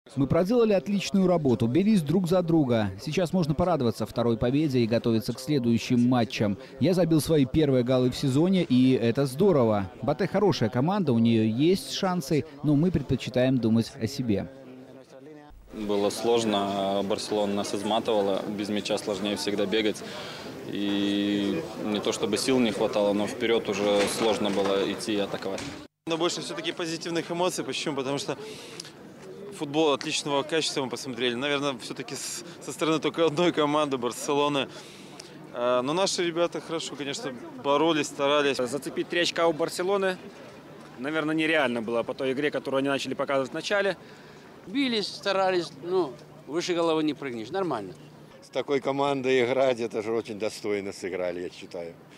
Мы проделали отличную работу, бились друг за друга. Сейчас можно порадоваться второй победе и готовиться к следующим матчам. Я забил свои первые голы в сезоне, и это здорово. Батэ хорошая команда, у нее есть шансы, но мы предпочитаем думать о себе. Было сложно, Барселона нас изматывала, без мяча сложнее всегда бегать. И не то чтобы сил не хватало, но вперед уже сложно было идти и атаковать. Но больше все-таки позитивных эмоций. Почему? Потому что футбол отличного качества мы посмотрели. Наверное, все-таки со стороны только одной команды, Барселоны. Но наши ребята хорошо, конечно, боролись, старались. Зацепить 3 очка у Барселоны, наверное, нереально было по той игре, которую они начали показывать в начале. Бились, старались, выше головы не прыгнешь, нормально. С такой командой играть, это же очень достойно сыграли, я считаю.